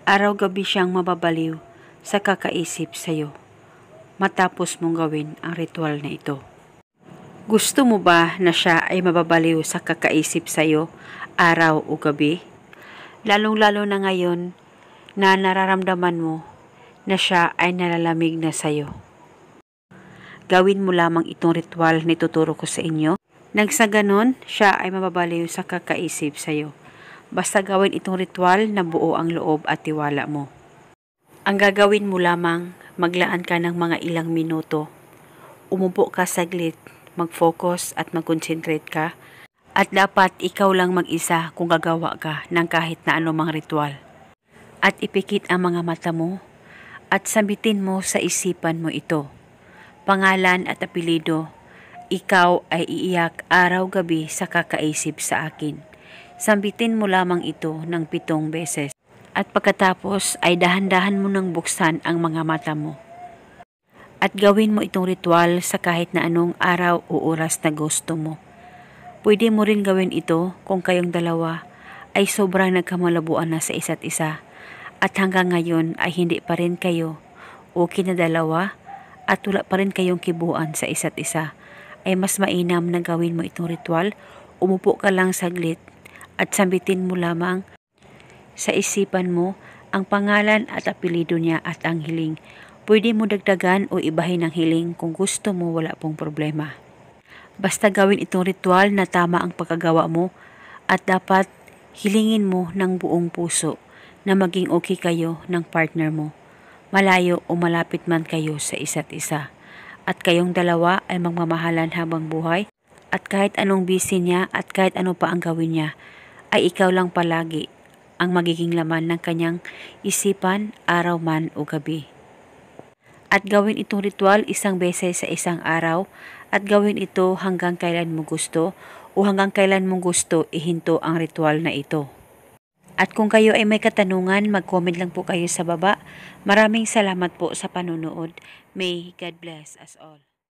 Araw-gabi siyang mababaliw sa kakaisip sa'yo matapos mong gawin ang ritual na ito. Gusto mo ba na siya ay mababaliw sa kakaisip sa'yo araw o gabi? Lalong-lalo na ngayon na nararamdaman mo na siya ay nalalamig na sa'yo. Gawin mo lamang itong ritual na ituturo ko sa inyo. Nang sa ganon, siya ay mababaliw sa kakaisip sa'yo. Basta gawin itong ritual na buo ang loob at tiwala mo. Ang gagawin mo lamang, maglaan ka ng mga ilang minuto. Umupo ka saglit, mag-focus at mag-concentrate ka. At dapat ikaw lang mag-isa kung gagawa ka ng kahit na anumang ritual. At ipikit ang mga mata mo at sambitin mo sa isipan mo ito. Pangalan at apelido, ikaw ay iiyak araw-gabi sa kakaisip sa akin. Sambitin mo lamang ito ng 7 beses. At pagkatapos ay dahan-dahan mo nang buksan ang mga mata mo. At gawin mo itong ritual sa kahit na anong araw o oras na gusto mo. Pwede mo rin gawin ito kung kayong dalawa ay sobrang nagkamalabuan na sa isa't isa at hanggang ngayon ay hindi pa rin kayo okay na dalawa at wala pa rin kayong kibuan sa isa't isa. Ay mas mainam na gawin mo itong ritual. Umupo ka lang saglit at sambitin mo lamang sa isipan mo ang pangalan at apelido niya at ang hiling. Pwede mo dagdagan o ibahin ang hiling kung gusto mo, wala pong problema. Basta gawin itong ritual na tama ang pagkagawa mo at dapat hilingin mo ng buong puso na maging okay kayo ng partner mo. Malayo o malapit man kayo sa isa't isa. At kayong dalawa ay magmamahalan habang buhay at kahit anong busy niya at kahit ano pa ang gawin niya ay ikaw lang palagi ang magiging laman ng kanyang isipan araw man o gabi. At gawin itong ritual 1 beses sa isang araw at gawin ito hanggang kailan mo gusto o hanggang kailan mo gusto ihinto ang ritual na ito. At kung kayo ay may katanungan, mag-comment lang po kayo sa baba. Maraming salamat po sa panonood. May God bless us all.